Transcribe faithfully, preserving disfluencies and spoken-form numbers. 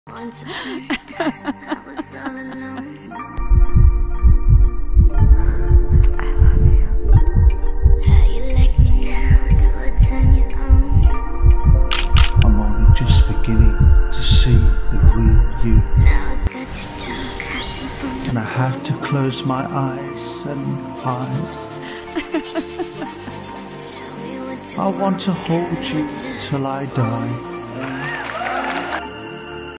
Once upon a time, I was all alone. I love you. How you like me now? Do I turn you on? I'm only just beginning to see the real you. Now I got you drunk, hiding from And I have to close my eyes and hide. Show me what you I want to hold you till I die.